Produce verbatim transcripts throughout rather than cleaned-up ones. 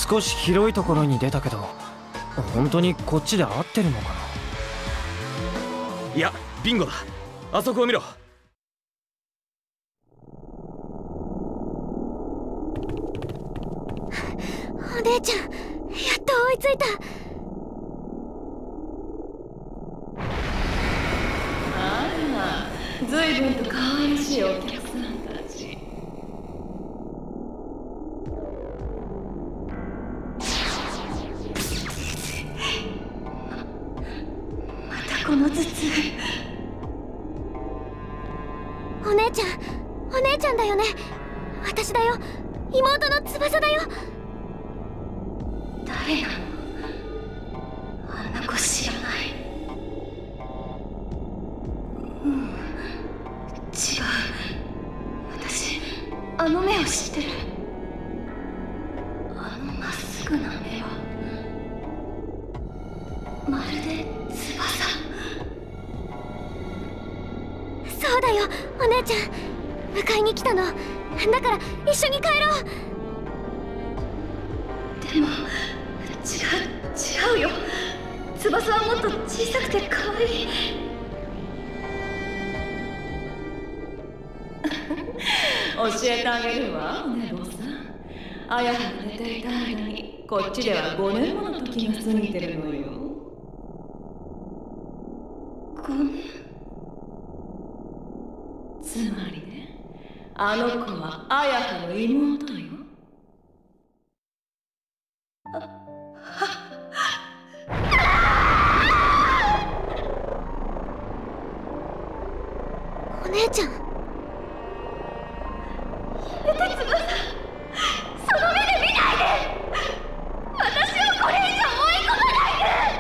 少し広いところに出たけど、本当にこっちで合ってるのかな。 いや、ビンゴだ。あそこを見ろ。 お姉ちゃん、やっと追いついた。 あら、ずいぶんと可愛らしいお客さんたち。 またこの頭痛。お姉ちゃん、お姉ちゃんだよね。私だよ、妹の翼だよ。誰なの？あんな子知らない。うん、違う。私、あの目を知ってる。あのまっすぐな目はまるで翼。そうだよ、お姉ちゃん。迎えに来たの。だから一緒に帰ろう。でも違う違うよ。翼はもっと小さくて可愛い。 教えてあげるわ、お姉坊さん。あやはが寝ていた間にこっちではごねんもの時が過ぎてるのよ。 ごねん。 つまりね、あの子はあやはの妹よ。 お姉ちゃん。やめて、翼。その目で見ないで。私をこれ以上追い込まない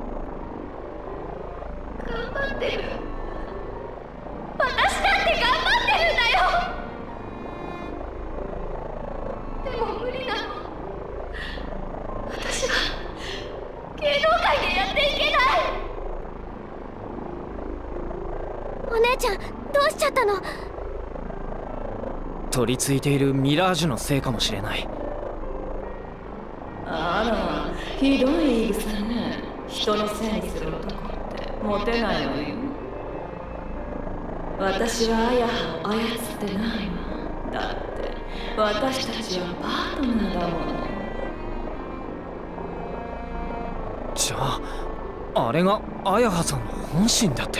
で。頑張ってる。私だって頑張ってるんだよ。でも無理なの。私は芸能界でやっていけない。お姉ちゃん、どうしちゃったの？ 取り付いているミラージュのせいかもしれない。 あら、ひどい言い草ね。人のせいにする男ってモテないのよ。私はあやはを操ってないわ。だって私たちはパートナーだもの。 じゃああれがあやはさんの本心だって。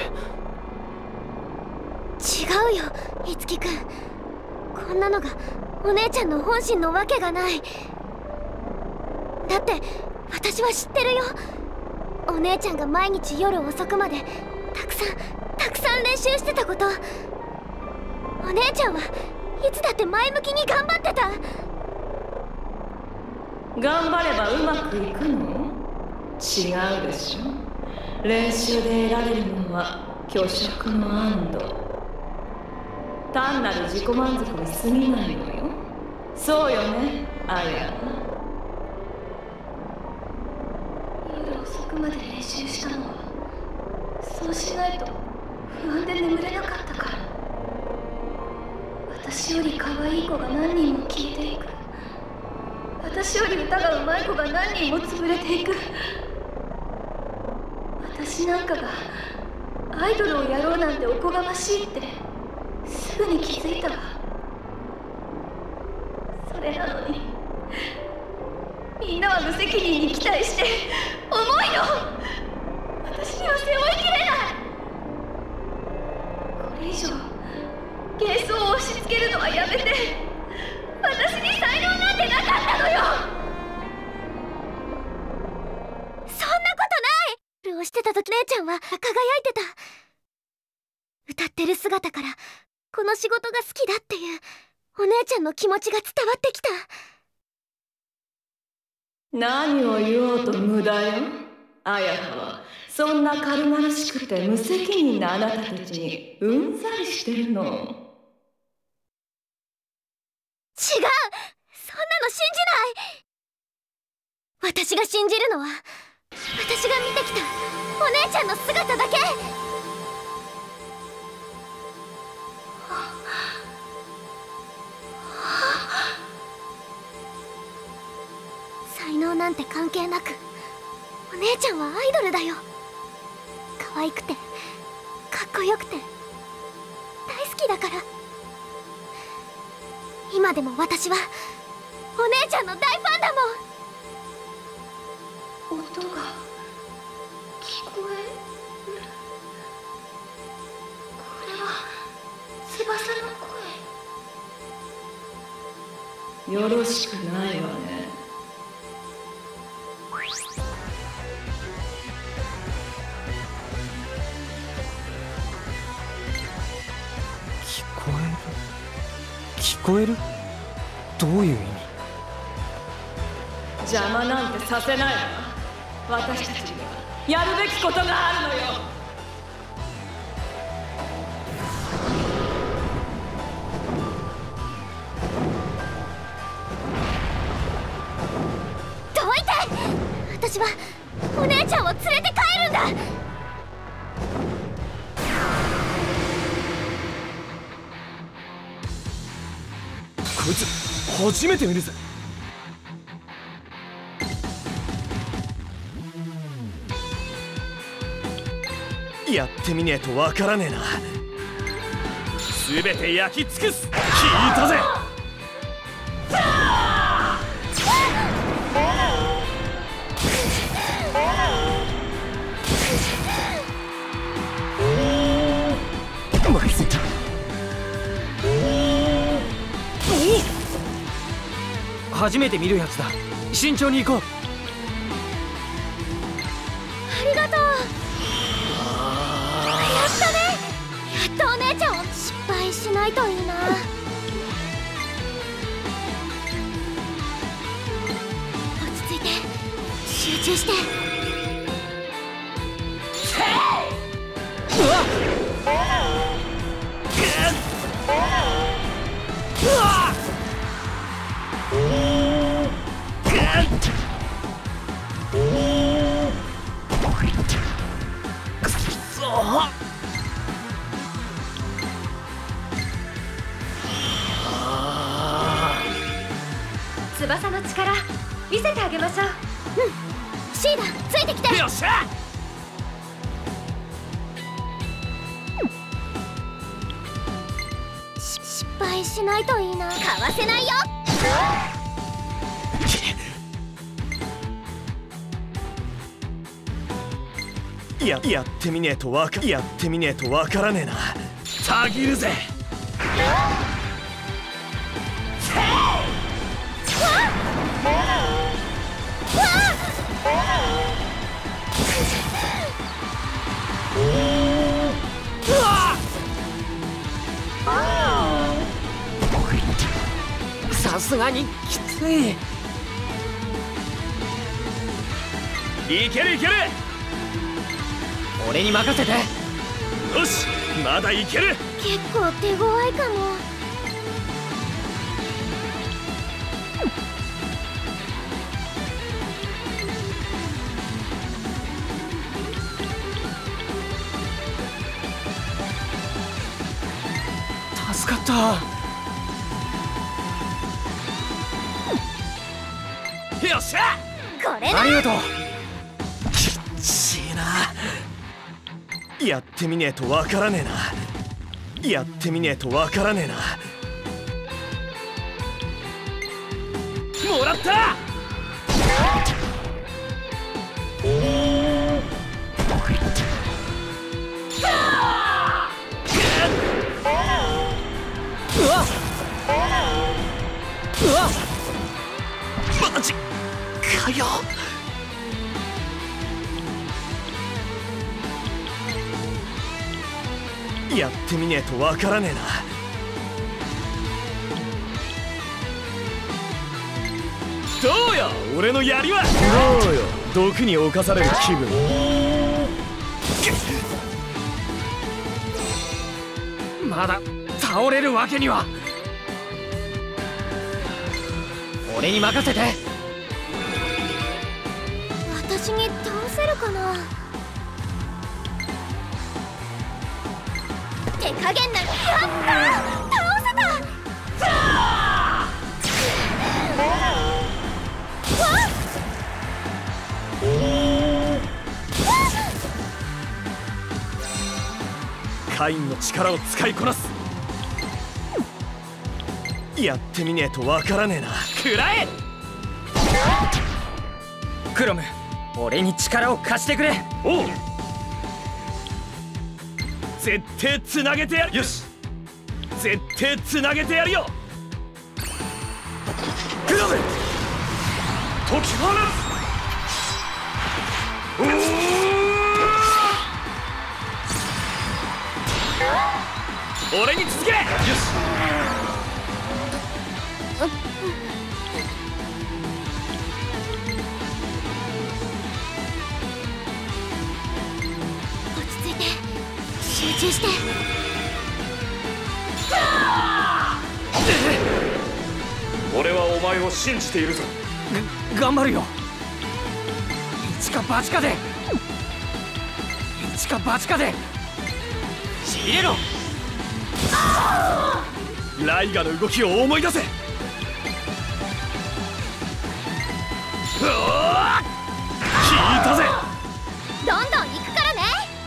違うよ、樹くん。こんなのがお姉ちゃんの本心のわけがない。だって私は知ってるよ。お姉ちゃんが毎日夜遅くまでたくさんたくさん練習してたこと。お姉ちゃんはいつだって前向きに頑張ってた。 頑張ればうまくいくの？違うでしょ。練習で得られるのは虚飾の安堵。単なる自己満足に過ぎないのよ。そうよね、あや。 夜遅くまで練習したのはそうしないと不安で眠れなかったから。私より可愛い子が何人も消えていく。私より歌が上手い子が何人も潰れていく。私なんかがアイドルをやろうなんておこがましいってすぐに気づいたわ。それなのにみんなは無責任に期待して重いの。私には背負いきれない。これ以上幻想を押し付けるのはやめて。私に才能なんてなかったのよ。そんなことない。をしてた時姉ちゃんは輝いてた。歌ってる姿からこの仕事が好きだっていうお姉ちゃんの気持ちが伝わってきた。 何を言おうと無駄よ。あやはそんな軽々しくて無責任なあなたたちにうんざりしてるの。違う、そんなの信じない。私が信じるのは私が見てきたお姉ちゃんの姿だけ。 像なんて関係なく、お姉ちゃんはアイドルだよ。可愛くてかっこよくて大好きだから。今でも私はお姉ちゃんの大ファンだもん。 音が聞こえる。これは翼の声。よろしくないわね。 聞こえる聞こえるどういう意味？ 邪魔なんてさせないわ。私たちにはやるべきことがあるのよ。 どいて！私はお姉ちゃんを連れて帰るんだ。 こいつ初めて見るぜ。やってみねえとわからねえな。全て焼き尽くす。聞いたぜ。まずい。 初めて見るやつだ。慎重に行こう。 ありがとう。やったね。やっとお姉ちゃんを失敗しないといいな。落ち着いて集中して。 うわっうわっ翼の力見せてあげましょう。うん、シーダついてきて。 よっしゃ。 し失敗しないといいな。かわせないよ。 ややってみねえとわかやってみねえとわからねえな。たぎるぜ。 さすがにきつい。 いけるいける。 俺に任せて。 よし、まだいける。 結構手強いかも。 助かった。 よっしゃ。 これだ。 ありがとう。 きっちいな。やってみねえとわからねえな。やってみねえとわからねえな。もらった。 うわっうわっマジかよ。やってみねえとわからねえな。どうよ俺の槍は。どうよ毒に侵される気分。 まだ倒れるわけには。俺に任せて。 私に倒せるかな。手加減な。やった！倒せた！わっ！ カインの力を使いこなす。やってみねえとわからねえな。食らえクロム、俺に力を貸してくれ。 おう、絶対つなげてやる。よし、絶対つなげてやるよ。クロム、解き放つ。おお、俺に続け。よし、 落ち着いて、集中して。 俺はお前を信じているぞ。 頑張るよ。一か八かで一か八かでちぎれろ。 ライガの動きを思い出せ。うわー、聞いたぜ。 どんどん行くから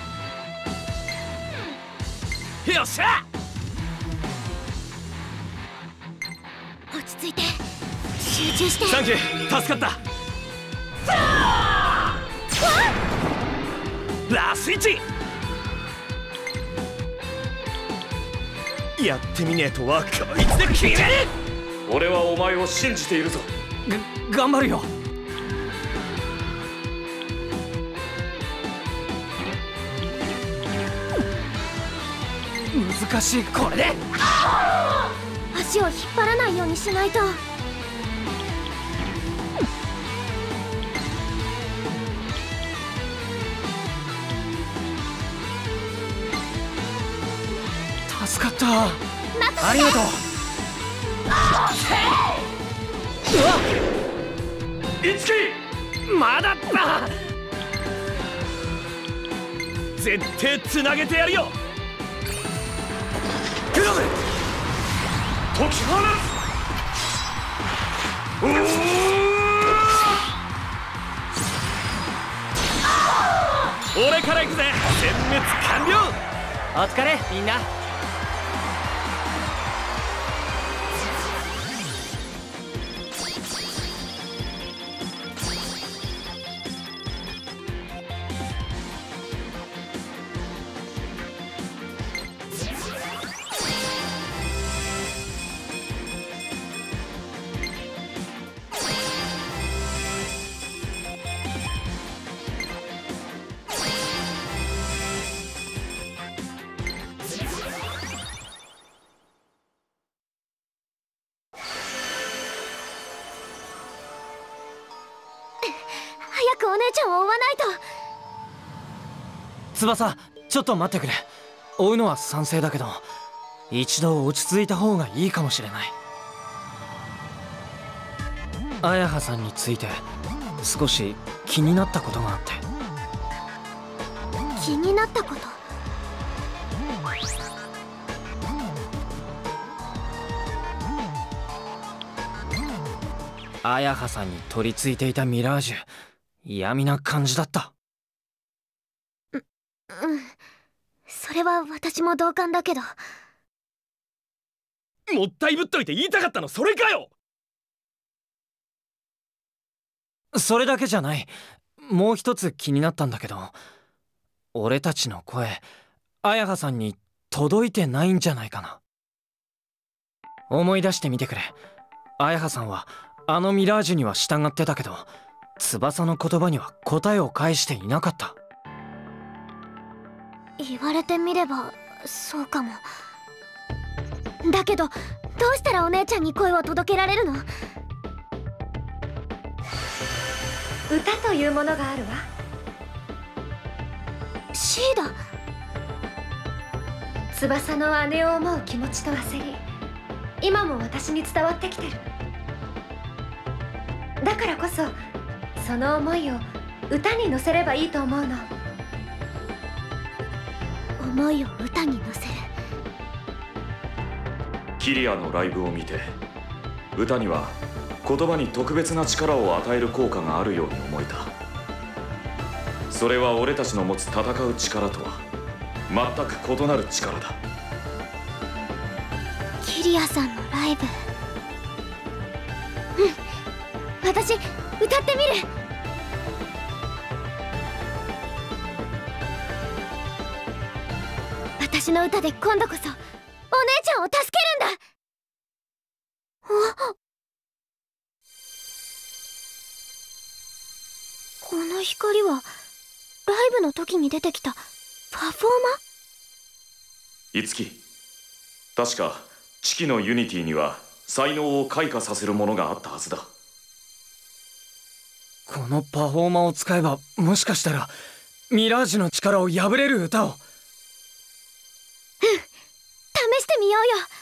ね。 よっしゃ。 落ち着いて、集中して。 サンキュー、助かった。ラスイッチ。やってみねえとはこいつで決める。俺はお前を信じているぞ。 が頑張るよ。難しい。これで足を引っ張らないようにしないと。 助かった。ありがとう。うわっ、 イツキ、まだった。絶対つなげてやるよ。クロム、解き放つ。おお、俺から行くぜ。殲滅完了。 お疲れみんな。 早くお姉ちゃんを追わないと。 翼、ちょっと待ってくれ。追うのは賛成だけど、一度落ち着いた方がいいかもしれない。綾葉さんについて少し気になったことがあって。 気になったこと？ 綾葉さんに取り付いていたミラージュ、嫌味な感じだった。 う、うん。それは私も同感だけど。 もったいぶっといて言いたかったのそれかよ。 それだけじゃない。もう一つ気になったんだけど、俺たちの声、綾葉さんに届いてないんじゃないかな。思い出してみてくれ。綾葉さんはあのミラージュには従ってたけど、翼の言葉には答えを返していなかった。 言われてみればそうかも。だけどどうしたらお姉ちゃんに声を届けられるの？ 歌というものがあるわ。 シーダ。 翼の姉を思う気持ちと焦り、今も私に伝わってきてる。だからこそその思いを歌に乗せればいいと思うの。 思いを歌に乗せる。 キリアのライブを見て、歌には言葉に特別な力を与える効果があるように思えた。それは俺たちの持つ戦う力とは全く異なる力だ。 キリアさんのライブ、うん、私歌ってみる。私の歌で今度こそお姉ちゃんを助けるんだ。あ、この光はライブの時に出てきたパフォーマー。いつき、確か地球のユニティには才能を開花させるものがあったはずだ。 このパフォーマーを使えば、もしかしたらミラージュの力を破れる歌を。 うん、試してみようよ。